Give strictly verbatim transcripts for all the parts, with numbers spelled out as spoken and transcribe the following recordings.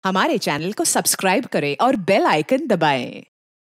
हमारे चैनल को सब्सक्राइब करें और बेल आइकन दबाएं।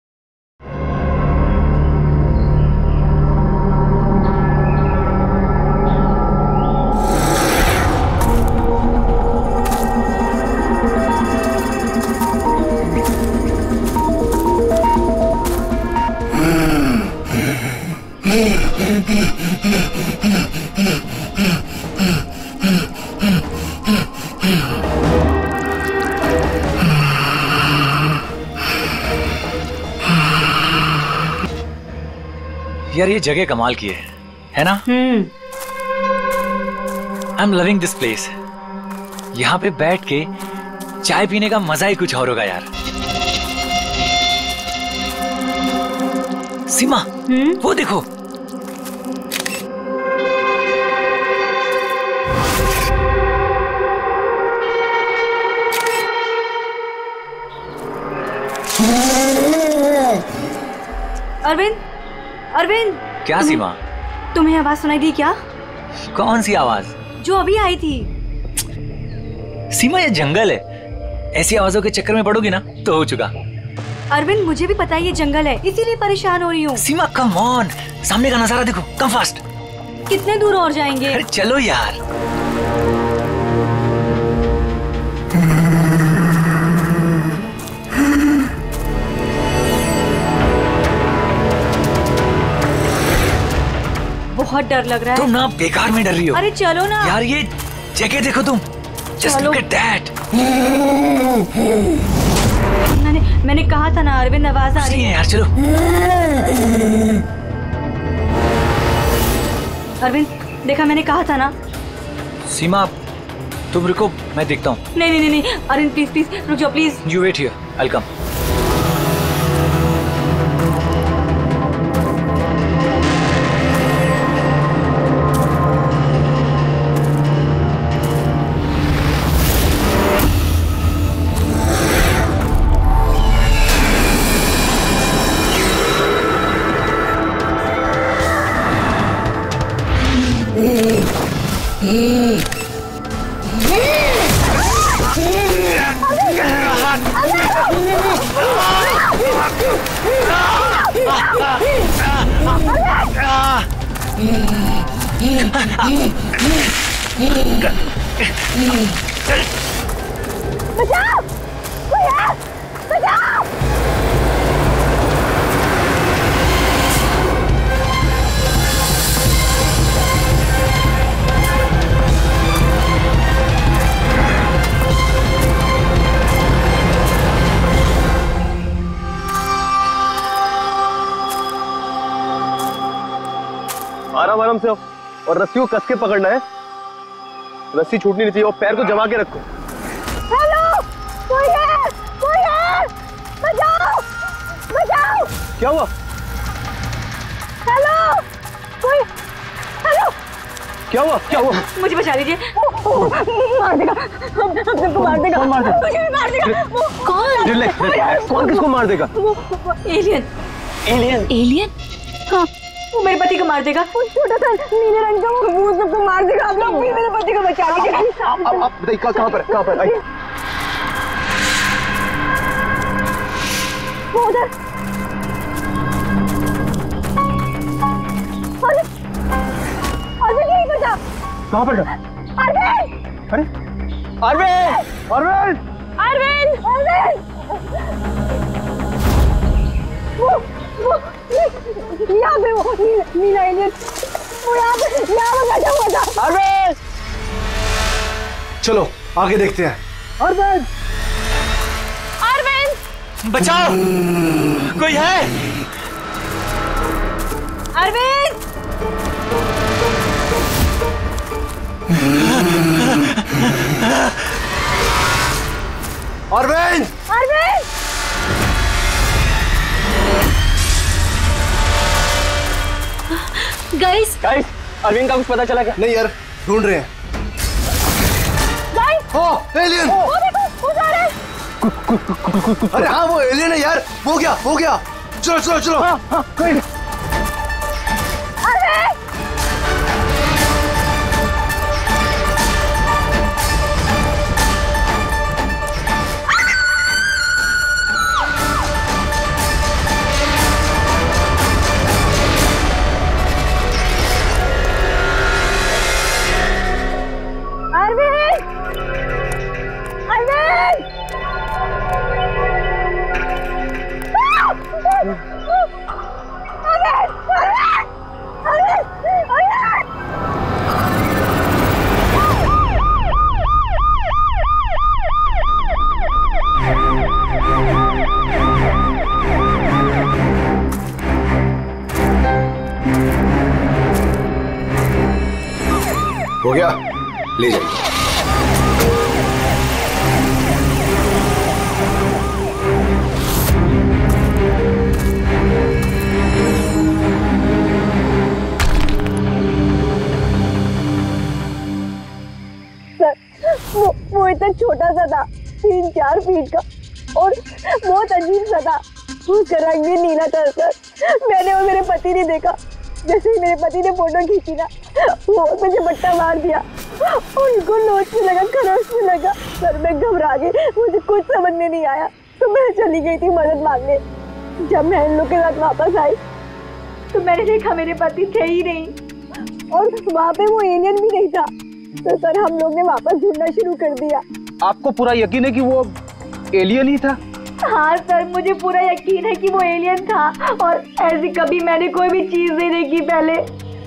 यार ये जगह कमाल की है, है ना? Hmm. I am loving this place. यहाँ पे बैठ के चाय पीने का मजा ही कुछ और होगा यार। सीमा, हम्म? वो देखो। अरविंद, अरविंद। क्या सीमा? तुम्हें आवाज सुनाई दी क्या? कौन सी आवाज? जो अभी आई थी। सीमा ये जंगल है, ऐसी आवाजों के चक्कर में पड़ोगी ना तो हो चुका। अरविंद मुझे भी पता है ये जंगल है, इसीलिए परेशान हो रही हूँ। सीमा कम ऑन, सामने का नजारा देखो, कम फास्ट। कितने दूर और जाएंगे? अरे चलो यार। बहुत डर लग रहा है। तुम ना बेकार में डर रही हो। अरे चलो ना यार, ये जगह देखो तुम। Just look at that. मैंने मैंने कहा था ना अरविंद, आवाज आ रही है यार। चलो अरविंद, देखा मैंने कहा था ना। सीमा तुम रुको, मैं देखता हूँ। नहीं नहीं नहीं अरविंद प्लीज प्लीज रुक जाओ please. You wait here, I will come. बचाओ! कोई है? बचाओ! आराम आराम से हो और रस्सी को कस के पकड़ना है। रस्सी छूटनी नहीं चाहिए और पैर को जमा के रखो। हेलो, कोई है? कोई है? बचाओ! बचाओ! क्या हुआ? हेलो, कोई? हेलो, क्या हुआ? क्या हुआ? मुझे बचा लीजिए। मार देगा, हम हम सबको मार देगा। कौन मार देगा? मुझे भी मार देगा। वो कौन? Relax, relax. कौन किसको मार देगा? वो एलियन। एलियन? एलियन? हाँ, वो मेरे पति को मार देगा। वो छोटा सा नीले रंग का वो वो सबको मार देगा। आप लोग मेरे पति को बचा लीजिए। आप आप आप बताइए कहाँ पर? कहाँ पर? आइए। वो उधर। अरे, अरविंद यहीं पर था। कहाँ पर? अरविंद! अरे, अरविंद! अरविंद! अरविंद! अरविंद! वो वो यहाँ पे वो नीला नीला एलियन वो यहाँ पे यहाँ पे बैठा हुआ था। अरविंद! चलो आगे देखते हैं। अरविंद! अरविंद! बचाओ, कोई है? अरविंद! अरविंद! अरविंद! गाइस, गाइस, अरविंद का कुछ पता चला क्या? नहीं यार, ढूंढ रहे हैं। गाइस! ओ, एलियन! वो देखो, वो जा रहा है। अरे हाँ, वो एलियन है यार। हो गया, हो गया। चलो चलो चलो। हाँ, हाँ, कोई नहीं। अरविंद! ले जाइए। वो वो इतना छोटा सा था, तीन चार फीट का, और बहुत अजीब सा था। उसका रंग भी नीला था सर। मैंने और मेरे पति ने देखा, जैसे ही मेरे पति ने फोटो खींची ना, वो मुझे बट्टा मार दिया। उनको नोच में लगा, खरोच में लगा। सर मैं घबरा गई, मुझे कुछ समझ में नहीं आया, तो मैं चली गई थी मदद मांगने। जब मैं इन लोग के साथ वापस आई तो मैंने देखा मेरे पति थे ही नहीं, और वहाँ पे वो एलियन भी नहीं था। तो सर हम लोग ने वापस ढूंढना शुरू कर दिया। आपको पूरा यकीन है कि वो एलियन ही था? हाँ सर, मुझे पूरा यकीन है कि वो एलियन था, और ऐसी कभी मैंने कोई भी चीज नहीं देखी पहले।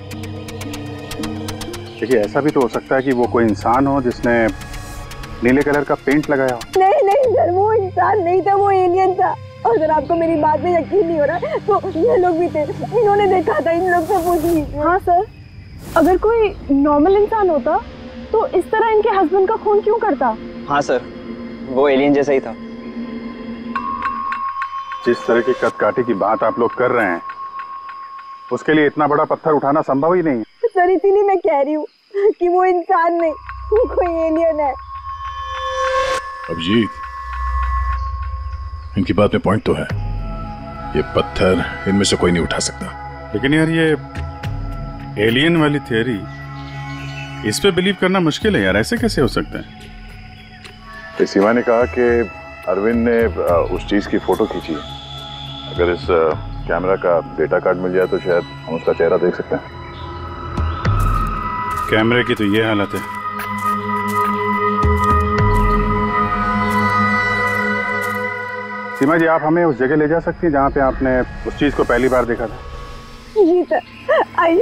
देखिए, ऐसा भी तो हो सकता है कि वो कोई इंसान हो जिसने नीले कलर का पेंट लगाया हो। नहीं नहीं सर, वो इंसान नहीं था, वो एलियन था। और अगर आपको मेरी बात में यकीन नहीं हो रहा तो ये लोग भी थे, इन्होंने देखा था, इन लोग से पूछ लीजिए। हाँ सर, अगर कोई नॉर्मल इंसान होता तो इस तरह इनके हस्बैंड का खून क्यों करता? हाँ सर, वो एलियन जैसा ही था। जिस तरह की कदकाठी की बात आप लोग कर रहे हैं, उसके लिए इतना बड़ा पत्थर उठाना संभव ही नहीं है। सर इसीलिए मैं कह रही हूँ कि वो इंसान नहीं, वो कोई एलियन है। अभिजीत, इनकी बात में पॉइंट तो है। ये पत्थर इनमें से कोई नहीं उठा सकता। लेकिन यार, ये एलियन वाली थियरी, इस पे बिलीव करना मुश्किल है यार। ऐसे कैसे हो सकता है? सीमा ने कहा कि अरविंद ने उस चीज की फोटो खींची है। अगर इस कैमरा का डेटा कार्ड मिल जाए तो शायद हम उसका चेहरा देख सकते हैं। कैमरे की तो ये हालत है। सीमा जी, आप हमें उस जगह ले जा सकती हैं जहाँ पे आपने उस चीज को पहली बार देखा था? जी सर, आइए।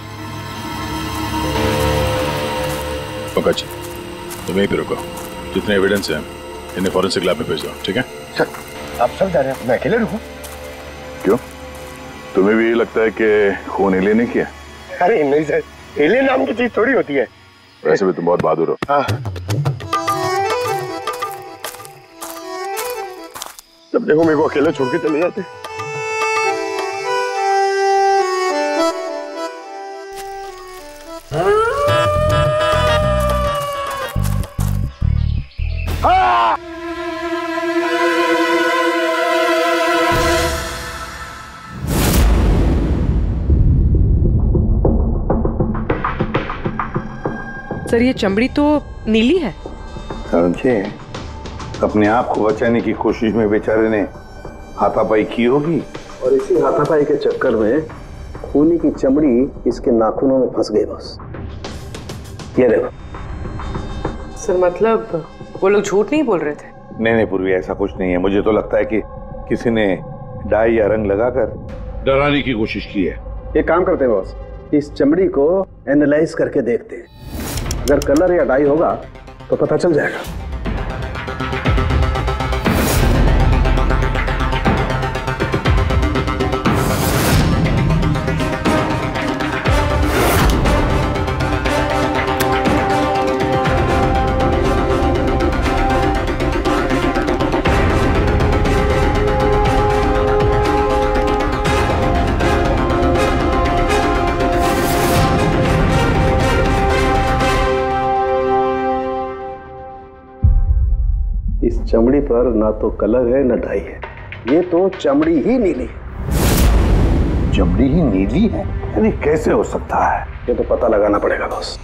पंकज, तुम यहीं पे रुको। जितने एविडेंस हैं इन्हें फॉरेंसिक लैब में भेज दो, ठीक है? सर, आप सब जा रहे हैं, मैं अकेले रुकूं? क्यों, तुम्हें भी ये लगता है कि खून एलियन ने किया? अरे नहीं सर, एलियन नाम की चीज थोड़ी होती है। वैसे भी तुम बहुत बहादुर हो। हाँ, जब देखो मेरे को अकेले छोड़ के चले जाते। सर, ये चमड़ी तो नीली है। समझे, अपने आप को बचाने की कोशिश में बेचारे ने हाथापाई की होगी, और इसी हाथापाई के चक्कर में खूनी की चमड़ी इसके नाखूनों में फंस गई। बस ये देखो। सर मतलब वो लोग झूठ नहीं बोल रहे थे? नहीं नहीं पूर्वी, ऐसा कुछ नहीं है। मुझे तो लगता है कि किसी ने डाई या रंग लगाकर डराने की कोशिश की है। एक काम करते हैं बॉस, इस चमड़ी को एनालाइज करके देखते हैं। अगर कलर या डाई होगा तो पता चल जाएगा। चमड़ी पर ना तो कलर है ना डाई है, ये तो चमड़ी ही नीली है। चमड़ी ही नीली है? यानी कैसे हो सकता है? ये तो पता लगाना पड़ेगा बॉस।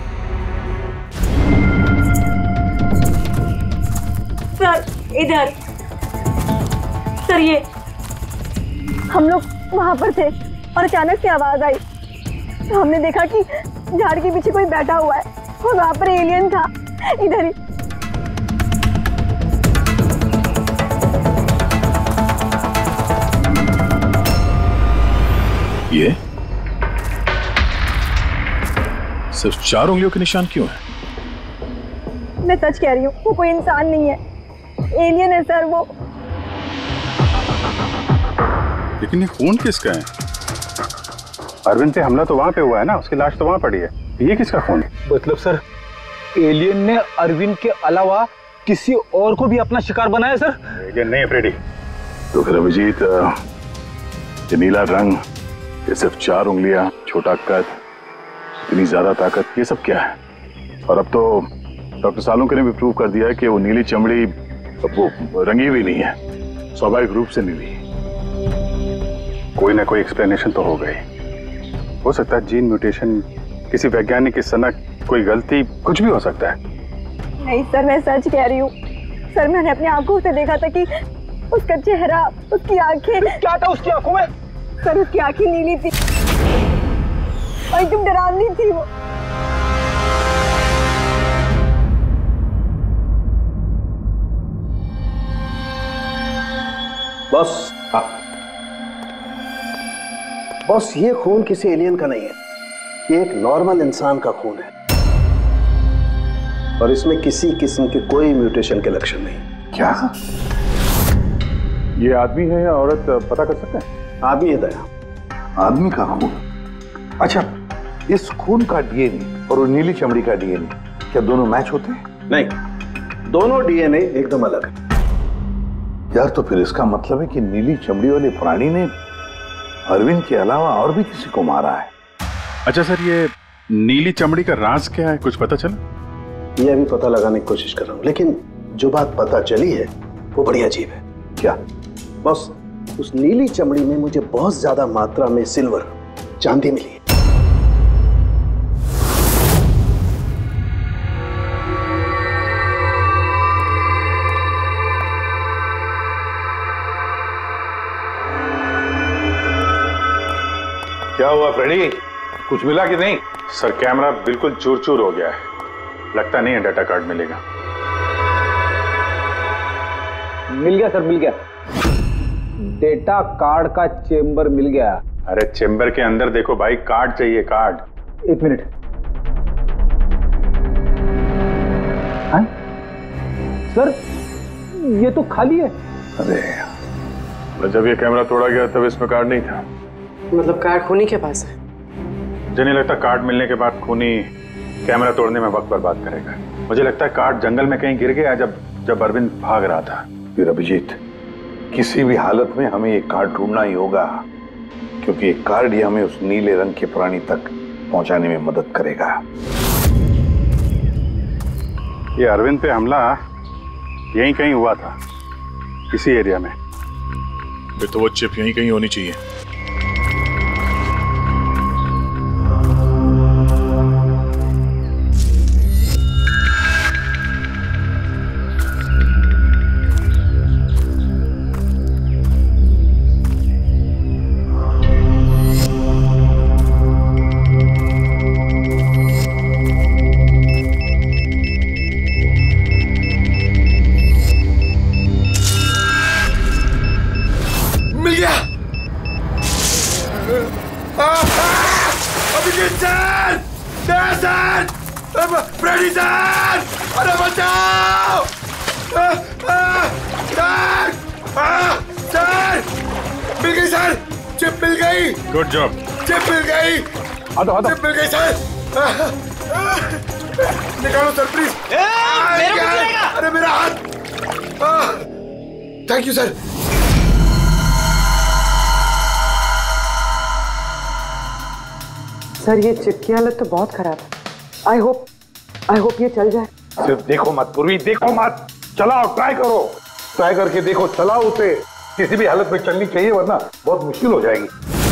सर इधर। सर ये हम लोग वहां पर थे और अचानक से आवाज आई। तो हमने देखा कि झाड़ के पीछे कोई बैठा हुआ है और वहां पर एलियन था, इधर ही। ये सिर्फ चार उंगलियों के निशान क्यों है? मैं सच कह रही हूँ, वो कोई इंसान नहीं है, एलियन है सर वो। लेकिन ये खून किसका है? अरविंद पे हमला तो वहां पे हुआ है ना, उसकी लाश तो वहां पड़ी है। ये किसका खून है? मतलब सर, एलियन ने अरविंद के अलावा किसी और को भी अपना शिकार बनाया सर? एलियन नहीं फ्रेडी। तो फिर अभिजीत, ये नीला रंग, ये सिर्फ चार उंगलियां, छोटा कद, इतनी ज्यादा ताकत, ये सब क्या है? और अब तो डॉक्टर सालुंके ने भी प्रूव कर दिया है कि वो नीली चमड़ी वो रंगी हुई नहीं है, स्वाभाविक रूप से नीली। कोई ना कोई एक्सप्लेनेशन तो हो गई। हो सकता है जीन म्यूटेशन, किसी वैज्ञानिक की सनक, कोई गलती, कुछ भी हो सकता है। नहीं सर, मैं सच कह रही हूँ सर। मैंने अपनी आंखों से देखा था कि उसका चेहरा, उसकी आंखें। क्या था उसकी आंखों में? सर उसकी आंखें नीली थी और एकदम डरावनी थी वो। बॉस, बॉस ये खून किसी एलियन का नहीं है, ये एक नॉर्मल इंसान का खून है और इसमें किसी किस्म के कोई म्यूटेशन के लक्षण नहीं। क्या? ये आदमी है या औरत पता कर सकते हैं? आदमी है दया। आदमी का खून? अच्छा, इस खून का डीएनए और नीली चमड़ी का डीएनए क्या दोनों मैच होते हैं? नहीं, दोनों डीएनए एकदम अलग है। यार तो फिर इसका मतलब है कि नीली चमड़ी वाले प्राणी ने अरविंद के अलावा और भी किसी को मारा है। अच्छा सर, ये नीली चमड़ी का राज क्या है, कुछ पता चला? ये अभी पता लगाने की कोशिश कर रहा हूं, लेकिन जो बात पता चली है वो बड़ी अजीब है। क्या? बस उस नीली चमड़ी में मुझे बहुत ज्यादा मात्रा में सिल्वर, चांदी मिली है। क्या हुआ फ्रेडी, कुछ मिला कि नहीं? सर कैमरा बिल्कुल चूर चूर हो गया है, लगता नहीं है डाटा कार्ड मिलेगा। मिल गया सर, मिल गया। डेटा कार्ड का चेंबर मिल गया। अरे चेंबर के अंदर देखो भाई, कार्ड चाहिए, कार्ड। एक मिनट। हाँ? सर ये तो खाली है। अरे जब ये कैमरा तोड़ा गया तब इसमें कार्ड नहीं था। मतलब कार्ड खूनी के पास है? मुझे नहीं लगता कार्ड मिलने के बाद खूनी कैमरा तोड़ने में वक्त बर्बाद करेगा। मुझे लगता है कार्ड जंगल में कहीं गिर गया जब जब अरविंद भाग रहा था। फिर अभिजीत, किसी भी हालत में हमें ये कार्ड ढूंढना ही होगा, क्योंकि ये कार्ड ही हमें उस नीले रंग के प्राणी तक पहुंचाने में मदद करेगा। ये अरविंद पे हमला यहीं कहीं हुआ था, इसी एरिया में। फिर तो वो चिप यहीं कहीं होनी चाहिए। Good job. चिप मिल गई। हटो हटो। चिप मिल गई सर। निकालो सर प्लीज। अरे मेरा हाथ। Thank you sir. सर ये चिप की हालत तो बहुत खराब है। आई होप आई होप ये चल जाए। सिर्फ देखो मत पूर्वी, देखो मत, चलाओ, ट्राई करो, ट्राई करके देखो, चलाओ उसे। किसी भी हालत में चलनी चाहिए, वरना बहुत मुश्किल हो जाएगी।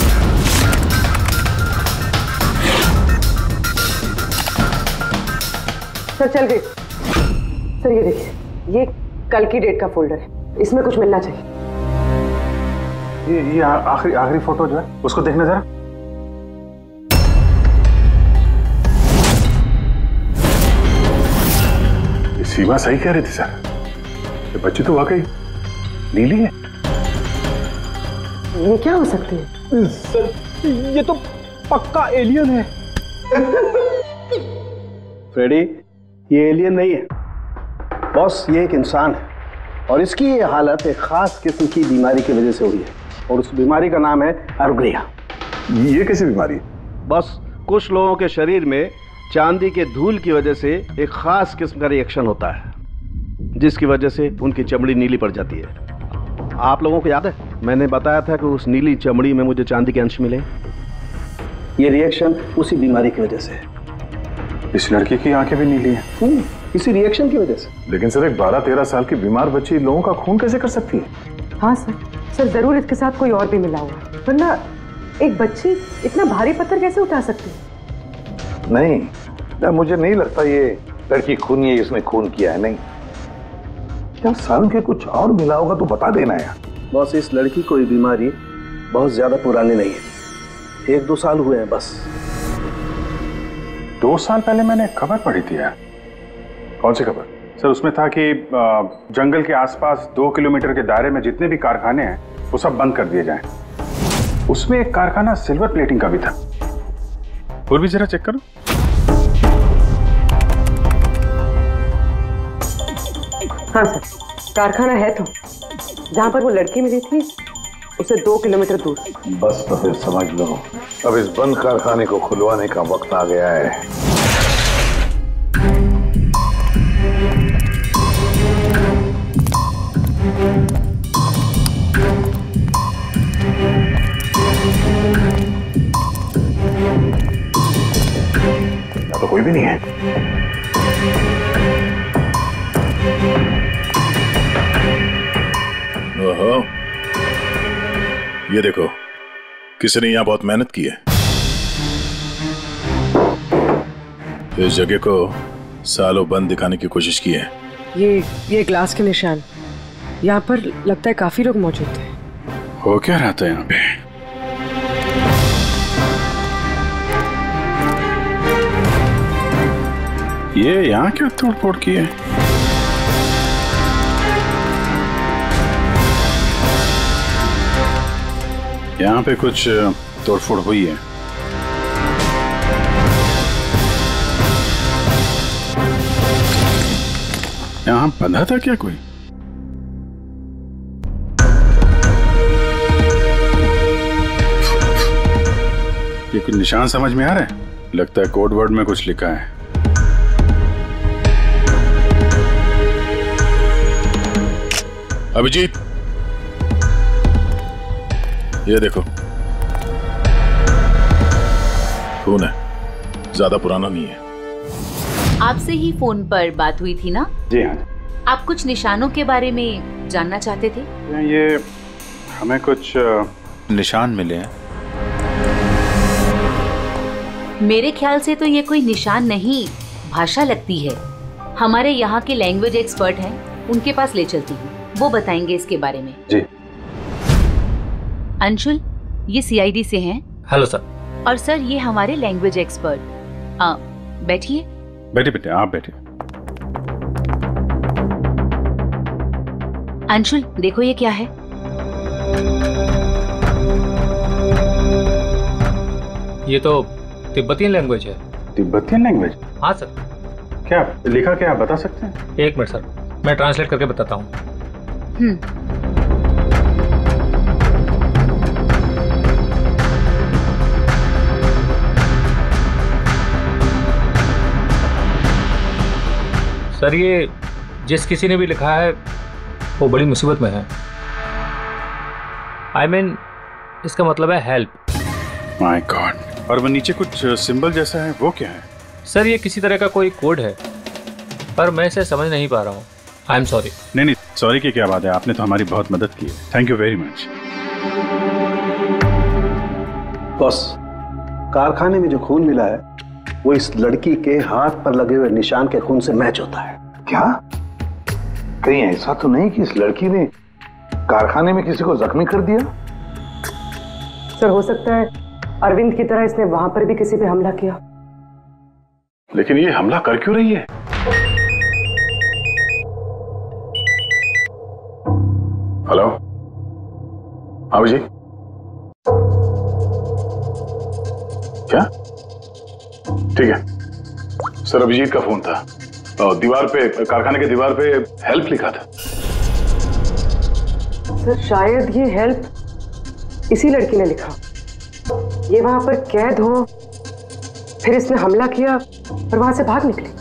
सर चल गई। सर ये देखिए, ये कल की डेट का फोल्डर है, इसमें कुछ मिलना चाहिए। ये ये आखिरी आखिरी फोटो जो है उसको देखना जरा। ये सीमा सही कह रही थी सर, ये बच्ची तो वाकई नीली है। ये क्या हो सकती है? सर ये तो पक्का एलियन है। फ्रेडी, ये एलियन नहीं है बॉस, ये एक इंसान है और इसकी ये हालत एक खास किस्म की बीमारी की वजह से हुई है और उस बीमारी का नाम है अरुग्रिया। ये कैसी बीमारी है? बस कुछ लोगों के शरीर में चांदी के धूल की वजह से एक खास किस्म का रिएक्शन होता है, जिसकी वजह से उनकी चमड़ी नीली पड़ जाती है। आप लोगों को याद है मैंने बताया था कि उस नीली चमड़ी में मुझे चांदी के अंश मिले। ये रिएक्शन उसी बीमारी की वजह से। इस लड़की की आंखें भी नीली हैं। इसी रिएक्शन की वजह से। लेकिन सर एक बारह तेरह साल की बीमार बच्ची लोगों का खून कैसे कर सकती है? हाँ सर, सर जरूर इसके साथ कोई और भी मिला हुआ, वरना एक बच्ची इतना भारी पत्थर कैसे उठा सकती है? नहीं, ना मुझे नहीं लगता ये लड़की खूनी है, इसने खून किया है। नहीं क्या साल के कुछ और मिला होगा तो बता देना यार। बॉस इस लड़की को ये बीमारी बहुत ज्यादा पुरानी नहीं है, एक दो साल हुए हैं बस। दो साल पहले मैंने खबर पढ़ी थी यार। कौन सी खबर? सर उसमें था कि जंगल के आसपास दो किलोमीटर के दायरे में जितने भी कारखाने हैं वो सब बंद कर दिए जाएं। उसमें एक कारखाना सिल्वर प्लेटिंग का भी था। और भी जरा चेक करो। हाँ सर, कारखाना है तो जहाँ पर वो लड़की मिली थी उसे दो किलोमीटर दूर। बस तो फिर समझ लो अब इस बंद कारखाने को खुलवाने का वक्त आ गया है। यहाँ तो कोई भी नहीं है। ओहो, ये देखो किसी ने यहाँ बहुत मेहनत की है। इस जगह को सालों बंद दिखाने की कोशिश की है। ये ये ग्लास के निशान, यहाँ पर लगता है काफी लोग मौजूद थे। हो क्या रहा था यहाँ पे? ये यहाँ क्या तोड़ फोड़ की है? यहाँ पे कुछ तोड़फोड़ हुई है। यहाँ बंधा था क्या कोई? ये कुछ निशान समझ में आ रहा है? लगता है कोड वर्ड में कुछ लिखा है। अभिजीत, ये देखो खून है, ज्यादा पुराना नहीं है। आपसे ही फोन पर बात हुई थी ना? जी हाँ। आप कुछ निशानों के बारे में जानना चाहते थे? ये हमें कुछ निशान मिले हैं। मेरे ख्याल से तो ये कोई निशान नहीं, भाषा लगती है। हमारे यहाँ के लैंग्वेज एक्सपर्ट हैं, उनके पास ले चलती हूँ, वो बताएंगे इसके बारे में। जी। अंशुल, ये सीआईडी से हैं। Hello sir. और सर ये हमारे लैंग्वेज एक्सपर्ट। बैठिए। बैठिए बेटे, आप बैठिए। अंशुल देखो ये क्या है? ये तो तिब्बतियन लैंग्वेज है। Tibetan language? हाँ सर। क्या लिखा, क्या आप बता सकते हैं? एक मिनट सर, मैं ट्रांसलेट करके बताता हूँ। हम्म। सर ये जिस किसी ने भी लिखा है वो बड़ी मुसीबत में है। आई I मीन mean, इसका मतलब है हेल्प। My God. और वो नीचे कुछ सिंबल जैसा है, वो क्या है? सर ये किसी तरह का कोई कोड है, पर मैं इसे समझ नहीं पा रहा हूँ। I am sorry. नहीं नहीं, सॉरी की क्या बात है, आपने तो हमारी बहुत मदद की है। Thank you very much. Boss, कारखाने में जो खून मिला है वो इस लड़की के हाथ पर लगे हुए निशान के खून से मैच होता है। क्या कहीं ऐसा तो नहीं कि इस लड़की ने कारखाने में किसी को जख्मी कर दिया? सर हो सकता है अरविंद की तरह इसने वहां पर भी किसी पे हमला किया। लेकिन ये हमला कर क्यों रही है? हेलो, हाँ जी। क्या? ठीक है सर, अभिजीत का फोन था। दीवार पे, कारखाने के दीवार पे हेल्प लिखा था। सर शायद ये हेल्प इसी लड़की ने लिखा। ये वहां पर कैद हो, फिर इसने हमला किया और वहां से भाग निकले।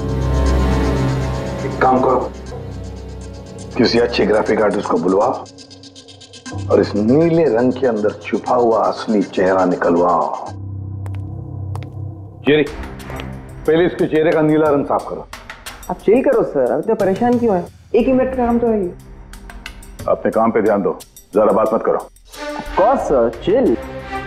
एक काम करो, किसी अच्छे ग्राफिक आर्टिस्ट को बुलवाओ और इस नीले रंग के अंदर छुपा हुआ असली चेहरा निकलवाओ। जेरी, पहले इसके चेहरे का नीला रंग साफ करो। आप चिल करो सर, अब इतना परेशान क्यों है? एक ही मिनट का काम तो है ये। अपने काम पे ध्यान दो, ज्यादा बात मत करो। Of course sir, chill.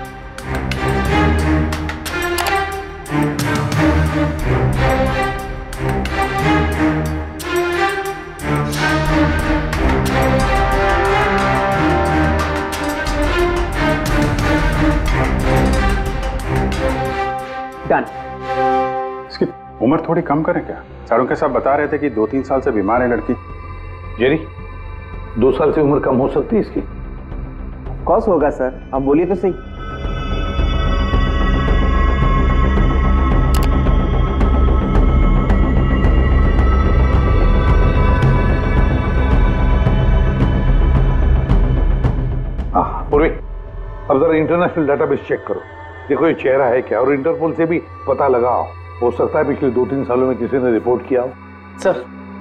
Done. इसकी उम्र थोड़ी कम करें क्या? सारों के साथ बता रहे थे कि दो तीन साल से बीमार है लड़की। जेरी, दो साल से उम्र कम हो सकती है इसकी? ऑफ कोर्स होगा सर, आप बोलिए तो सही। हाँ पूर्वी, अब जरा इंटरनेशनल डाटाबेस चेक करो, देखो ये चेहरा है क्या, और इंटरपोल से भी पता लगाओ। हो सकता है पिछले दो तीन सालों में किसी ने रिपोर्ट किया हो। Sir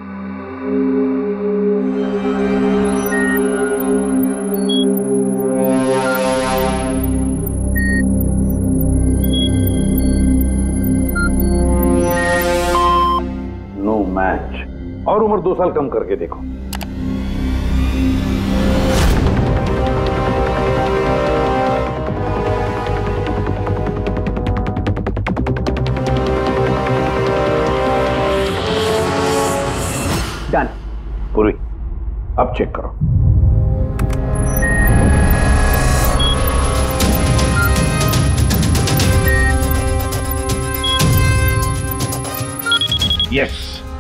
no match. और उम्र दो साल कम करके देखो। डन। पूरी, अब चेक करो। यस।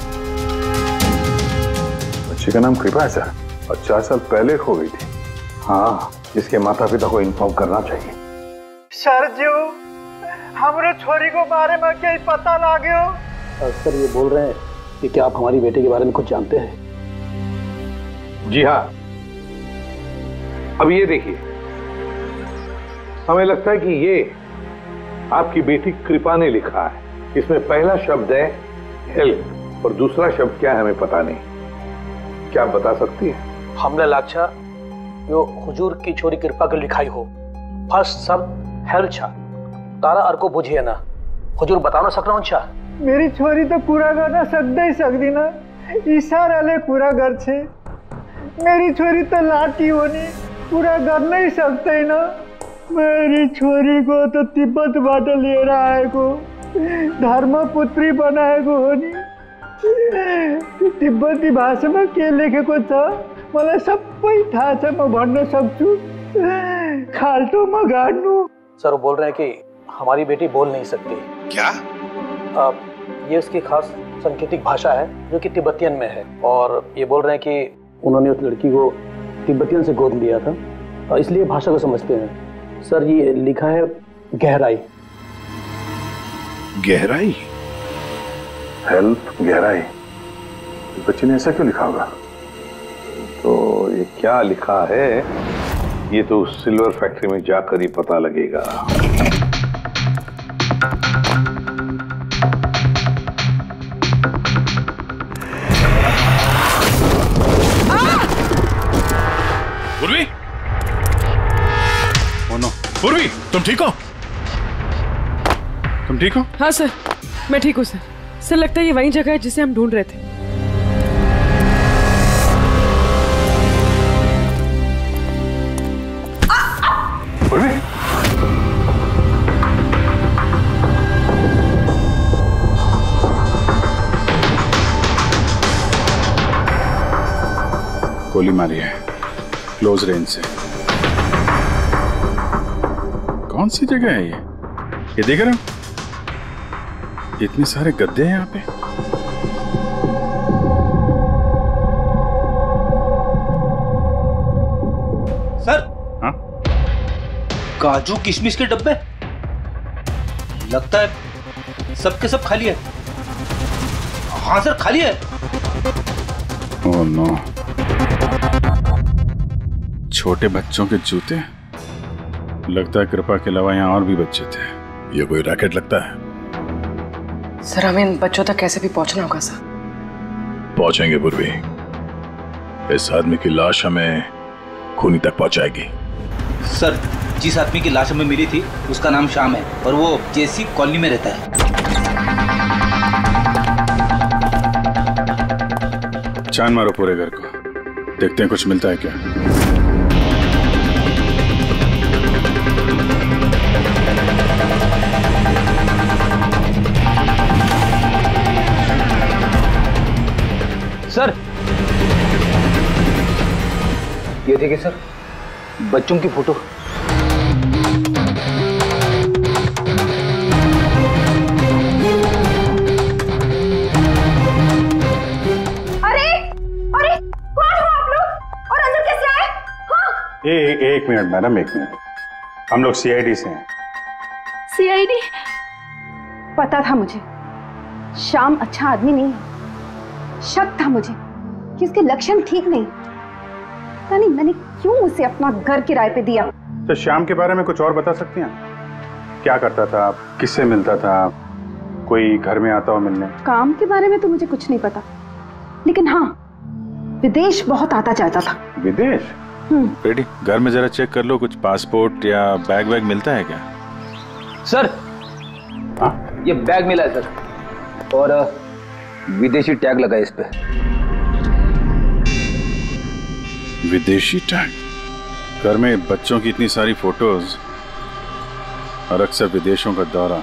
बच्चे का नाम कृपा है सर, और चार साल पहले हो गई थी। हाँ, इसके माता पिता को इन्फॉर्म करना चाहिए। सर जी, हमारे छोरी को बारे में क्या पता लगे हो? सर ये बोल रहे हैं कि क्या आप हमारी बेटे के बारे में कुछ जानते हैं? जी हाँ। अब ये देखिए, हमें लगता है कि ये आपकी बेटी कृपा ने लिखा है। इसमें पहला शब्द है हेल्प और दूसरा शब्द क्या है हमें पता नहीं। क्या आप बता सकती है? हमने लाक्षा जो हुजूर की छोरी कृपा की लिखाई हो। फर्स्ट शब्द हेल्प छा, तारा अर्को बुझिए ना। हुजूर बता ना सक रहा हूँ छा। मेरी छोरी तो पूरा करना सकते ही सकती ना, इशारा ले पूरा घर छे। मेरी छोरी तो लाठी होनी पूरा कर नहीं सकते ना। मेरी छोरी को तो तिब्बत बाटे ले रहा है को धर्मपुत्री बनाए को होनी। तिब्बती भाषा में के लेखे को छ मलाई सबै थाहा छ, म भन्न सक्छु। खाल्टो म गाड्नु। सर वो बोल रहे हैं कि हमारी बेटी बोल नहीं सकती। क्या? आ, ये उसकी खास सांकेतिक भाषा है जो कि तिब्बतियन में है, और ये बोल रहे हैं कि उन्होंने उस लड़की को तिब्बतियन से गोद लिया था, इसलिए भाषा को समझते हैं। सर ये लिखा है गहराई। गहराई? हेल्प गहराई? बच्चे ने ऐसा क्यों लिखा होगा? तो ये क्या लिखा है ये तो सिल्वर फैक्ट्री में जाकर ही पता लगेगा। पूर्वी? ओ नो, पूर्वी, तुम ठीक हो? तुम ठीक हो? हाँ सर, मैं ठीक हूँ सर। सर लगता है ये वही जगह है जिसे हम ढूंढ रहे थे। पूर्वी? गोली मारी है क्लोज रेंज से। कौन सी जगह है ये? ये देख रहे हो? इतने सारे गद्दे हैं यहाँ पे। सर। हाँ? काजू किशमिश के डब्बे, लगता है सब के सब खाली है। हाँ सर, खाली है। ओह नो, छोटे बच्चों के जूते। लगता है कृपा के अलावा यहाँ और भी बच्चे थे। ये कोई रैकेट लगता है। सर हमें इन बच्चों तक कैसे भी पहुंचना होगा सर। पहुंचेंगे पूर्वी। इस आदमी की लाश हमें खूनी तक पहुंचाएगी। सर जिस आदमी की लाश हमें मिली थी उसका नाम श्याम है और वो जेसी कॉलोनी में रहता है। छान मारो पूरे घर को, देखते हैं कुछ मिलता है क्या। सर ये देखिए सर, बच्चों की फोटो। ए, एक मिनट मैडम, एक मिनट। हम लोग सीआईडी से हैं। सीआईडी? पता था मुझे श्याम अच्छा आदमी नहीं है। शक था मुझे कि उसके लक्षण ठीक नहीं। पता नहीं मैंने क्यों उसे अपना घर किराए पे दिया। तो श्याम के बारे में कुछ और बता सकती हैं? क्या करता था, किससे मिलता था, कोई घर में आता हो मिलने? काम के बारे में तो मुझे कुछ नहीं पता, लेकिन हाँ विदेश बहुत आता जाता था। विदेश? बेटी घर में जरा चेक कर लो, कुछ पासपोर्ट या बैग वैग मिलता है क्या? सर हाँ? ये बैग मिला है सर, और विदेशी टैग लगा है इस पे। विदेशी टैग? घर में बच्चों की इतनी सारी फोटोज और अक्सर विदेशों का दौरा,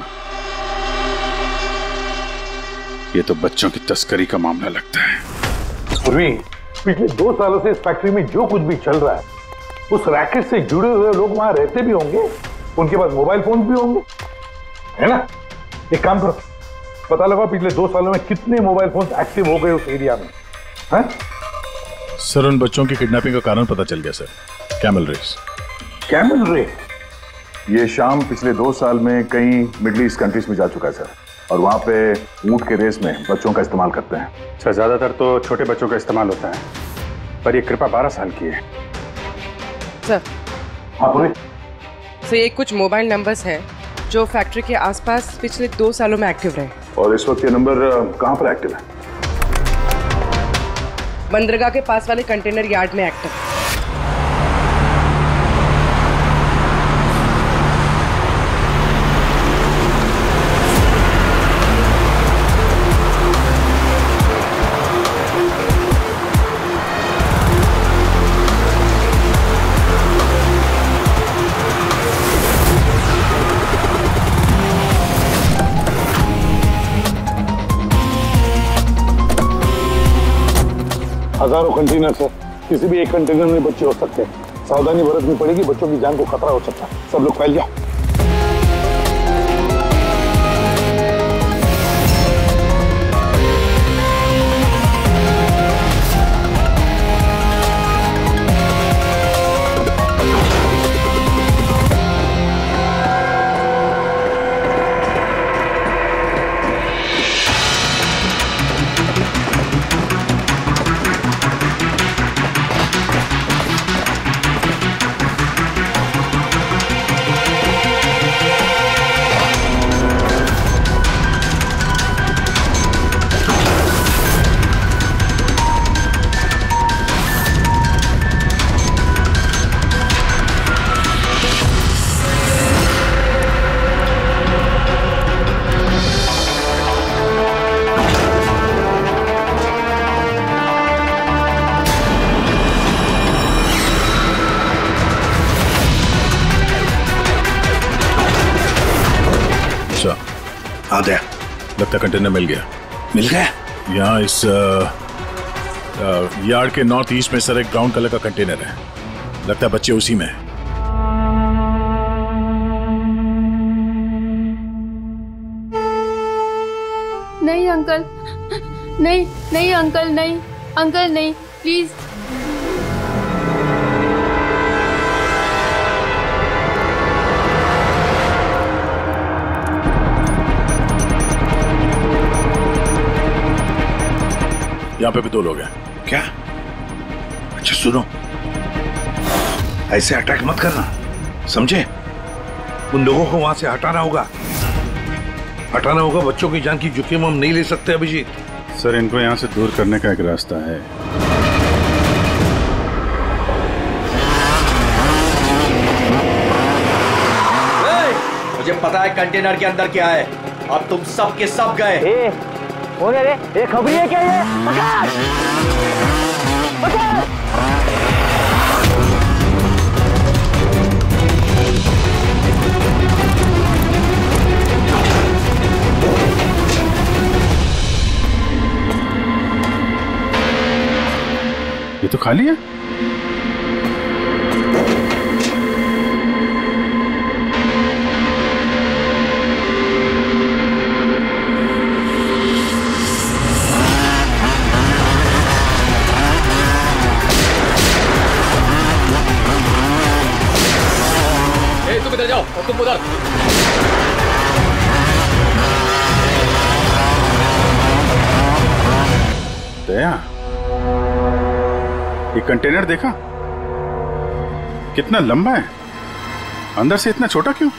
ये तो बच्चों की तस्करी का मामला लगता है। पूर्वी, पिछले दो सालों से इस फैक्ट्री में जो कुछ भी चल रहा है उस रैकेट से जुड़े हुए लोग वहां रहते भी होंगे, उनके पास मोबाइल फोन भी होंगे, है ना? एक काम करो, पता लगाओ पिछले दो सालों में कितने मोबाइल फोन एक्टिव हो गए उस एरिया में। है? सर उन बच्चों की किडनैपिंग का कारण पता चल गया sir, camel race. Camel race? ये शाम पिछले दो साल में कई मिडिल ईस्ट कंट्रीज में जा चुका है सर, और वहाँ पे ऊंट के रेस में बच्चों का इस्तेमाल करते हैं। सर ज्यादातर तो छोटे बच्चों का इस्तेमाल होता है, पर ये कृपा बारह साल की है। सर हाँ बोले। सर ये कुछ मोबाइल नंबर्स हैं जो फैक्ट्री के आसपास पिछले दो सालों में एक्टिव रहे। और इस वक्त ये नंबर कहाँ पर एक्टिव है? बंदरगाह के पास वाले कंटेनर यार्ड में एक्टिव। हजारों कंटेनर है, किसी भी एक कंटेनर में बच्चे हो सकते हैं। सावधानी बरतनी पड़ेगी, बच्चों की जान को खतरा हो सकता है। सब लोग फैल जाओ। आ गया, लगता कंटेनर मिल गया। मिल गया? यहाँ इस यार्ड के नॉर्थ ईस्ट में सर एक ब्राउन कलर का कंटेनर है, लगता है बच्चे उसी में है। नहीं अंकल, नहीं नहीं अंकल, नहीं अंकल, नहीं प्लीज। यहाँ पे भी दो लोग हैं। क्या? अच्छा सुनो, ऐसे अटैक मत करना, समझे? उन लोगों को वहां से हटाना होगा। हटाना होगा। बच्चों की जान की जोखिम हम नहीं ले सकते अभिजीत। सर, इनको यहाँ से दूर करने का एक रास्ता है। मुझे पता है कंटेनर के अंदर क्या है। अब तुम सब के सब गए। कौन है रे? ये खबरी है क्या ये? पकड़! पकड़! ये तो खाली है। तुम इधर जाओ और तुम उधर। दया, ये कंटेनर देखा कितना लंबा है, अंदर से इतना छोटा क्यों?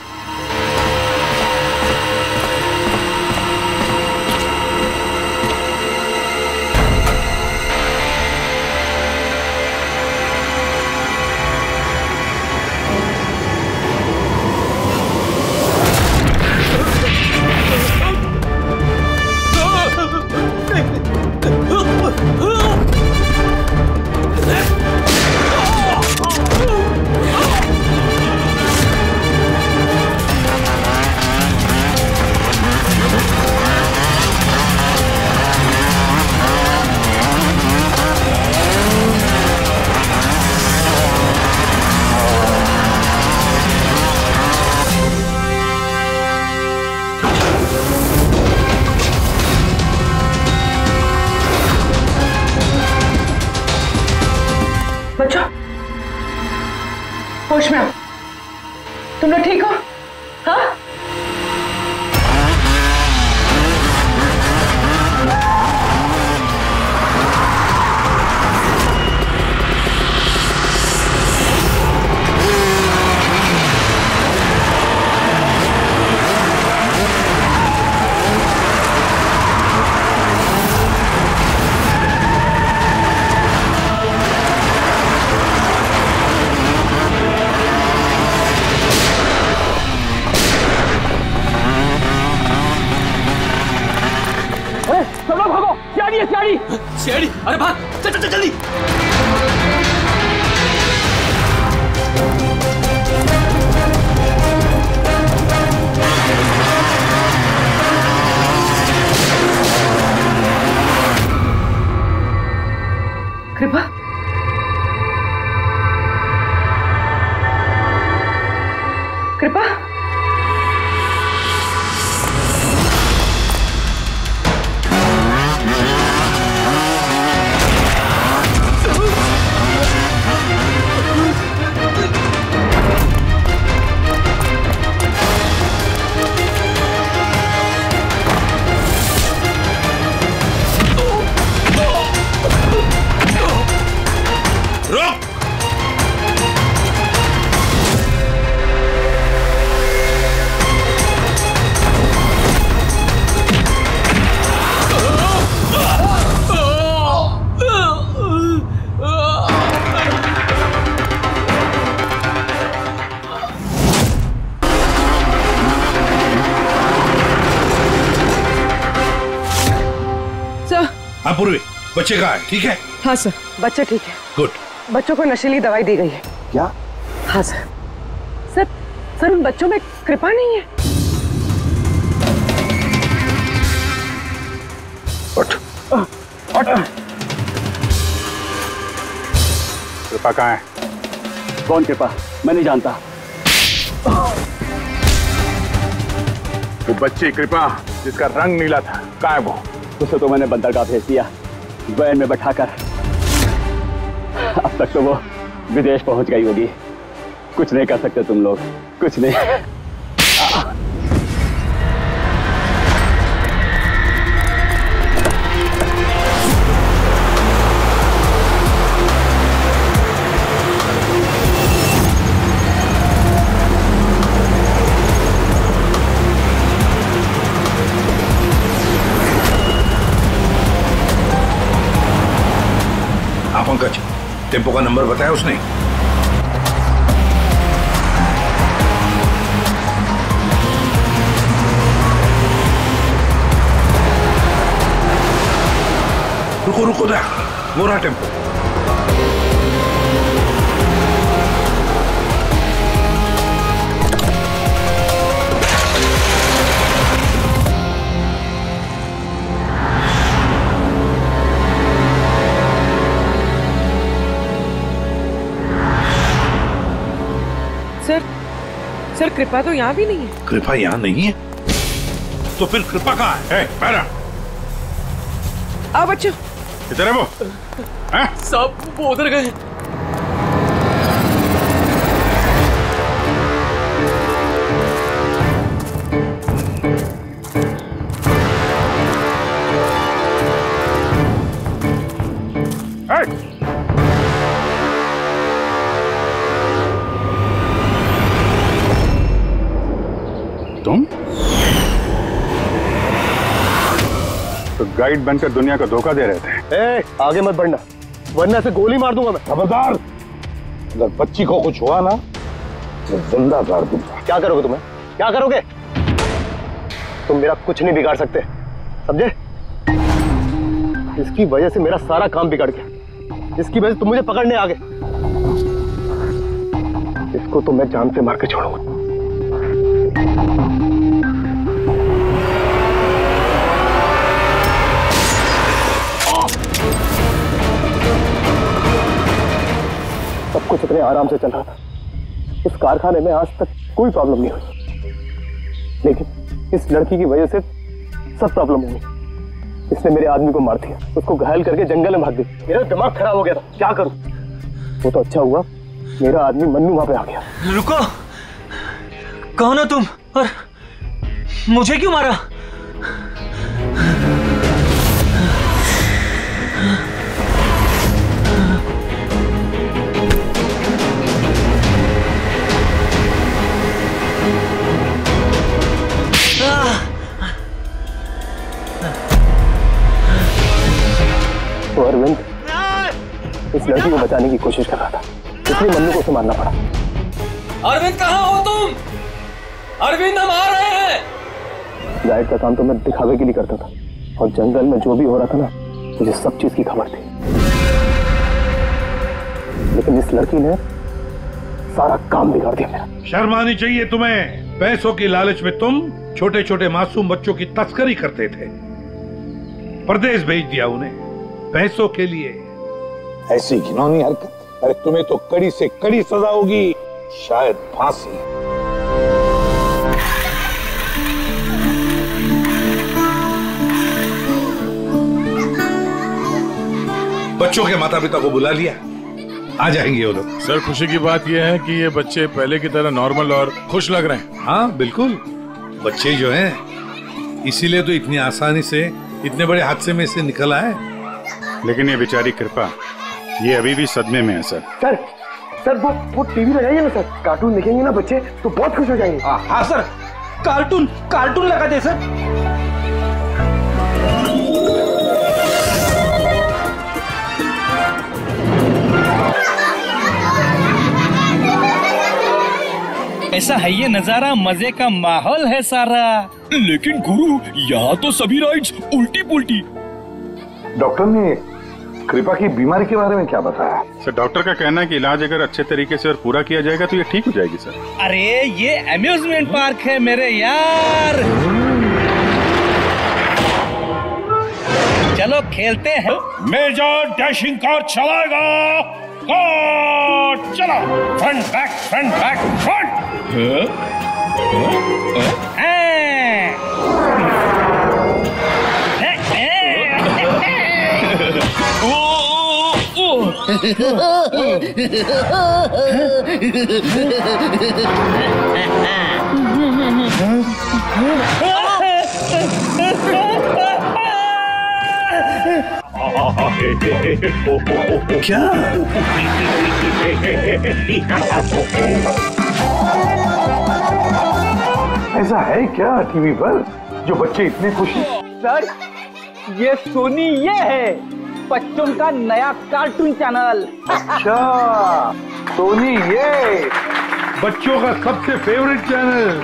होश में आओ। तुम लोग ठीक हो? हाँ? सियाड़ी, अरे भाग, चल चल चल जल्दी। कृपा, कृपा, पूर्वी, बच्चे कहाँ है? ठीक है? हाँ सर, बच्चे ठीक है। गुड। बच्चों को नशीली दवाई दी गई है। क्या? हाँ सर। सर, सर उन बच्चों में कृपा नहीं है। उठ, उठ। कृपा कहाँ है? कौन कृपा? मैं नहीं जानता। वो बच्ची कृपा जिसका रंग नीला था, कहाँ है वो? उसे तो मैंने बंदरगाह भेज दिया, वैन में बैठाकर। अब तक तो वो विदेश पहुंच गई होगी। कुछ नहीं कर सकते तुम लोग, कुछ नहीं। टेम्पो का नंबर बताया उसने? रुको रुको ना, वो रहा टेम्पो। सर सर कृपा तो यहाँ भी नहीं है। कृपा यहाँ नहीं है तो फिर कृपा कहाँ है? ए, पैरा। आ बच्चों, किधर है वो? सब वो उधर गए। तुम तो गाइड बनकर दुनिया को धोखा दे रहे थे। ए, आगे मत बढ़ना वरना से गोली मार दूंगा मैं। खबरदार, अगर बच्ची को कुछ हुआ ना तो जिंदा गाड़ दूंगा। क्या करोगे तुम्हें? क्या करोगे? तुम मेरा कुछ नहीं बिगाड़ सकते, समझे? इसकी वजह से मेरा सारा काम बिगड़ गया। इसकी वजह से तुम मुझे पकड़ने आ गए। इसको तो मैं जान से मार के छोड़ूंगा। सब कुछ इतने आराम से चल रहा था। इस कारखाने में आज तक कोई प्रॉब्लम नहीं हुई, लेकिन इस लड़की की वजह से सब प्रॉब्लम हुई। इसने मेरे आदमी को मार दिया, उसको घायल करके जंगल में भाग गई। मेरा दिमाग खराब हो गया था, क्या करूं? वो तो अच्छा हुआ मेरा आदमी मन्नू वहां पे आ गया। रुको, कौन हो तुम और मुझे क्यों मारा? तो अरविंद इस लड़की को बचाने की कोशिश कर रहा था, इसलिए मन्नू को उसे मारना पड़ा। अरविंद कहाँ हो तुम? अरविंद हम आ रहे हैं। गाइड का काम तो मैं दिखावे के लिए करता था और जंगल में जो भी हो रहा था ना मुझे सब चीज की खबर थी, लेकिन इस लड़की ने सारा काम बिगाड़ दिया मेरा। शर्म आनी चाहिए तुम्हें। पैसों की लालच में तुम छोटे छोटे मासूम बच्चों की तस्करी करते थे, परदेश भेज दिया उन्हें पैसों के लिए। ऐसी घिनौनी हरकत, अरे तुम्हें तो कड़ी से कड़ी सजा होगी, शायद फांसी। बच्चों के माता पिता को बुला लिया, आ जाएंगे वो लोग। सर खुशी की बात यह है कि ये बच्चे पहले की तरह नॉर्मल और खुश लग रहे हैं। हाँ बिल्कुल, बच्चे जो हैं इसीलिए तो इतनी आसानी से इतने बड़े हादसे में से निकल आए। लेकिन ये बेचारी कृपा, ये अभी भी सदमे में है सर। सर सर वो वो टीवी लगाइए ना सर, कार्टून देखेंगे ना बच्चे तो बहुत खुश हो जाएंगे। हाँ सर, कार्टून कार्टून लगा दे सर। ऐसा है ये नजारा, मजे का माहौल है सारा। लेकिन गुरु यहाँ तो सभी राइड्स उल्टी पुल्टी। डॉक्टर ने कृपा की बीमारी के बारे में क्या बताया? सर डॉक्टर का कहना है कि इलाज अगर अच्छे तरीके से और पूरा किया जाएगा तो ये ठीक हो जाएगी सर। अरे ये अम्यूजमेंट पार्क है मेरे यार, चलो खेलते हैं। मेजर डैशिंग कार चलाएगा। कार चला, front back front back front. क्या? ऐसा है क्या टीवी पर जो बच्चे इतने खुश हैं? सर ये सोनी ये है बच्चों का नया कार्टून चैनल। अच्छा, सोनी ये बच्चों का सबसे favourite channel.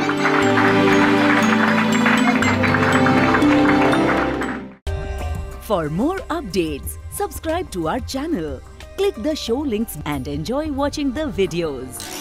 For more updates, subscribe to our channel, click the show links and enjoy watching the videos.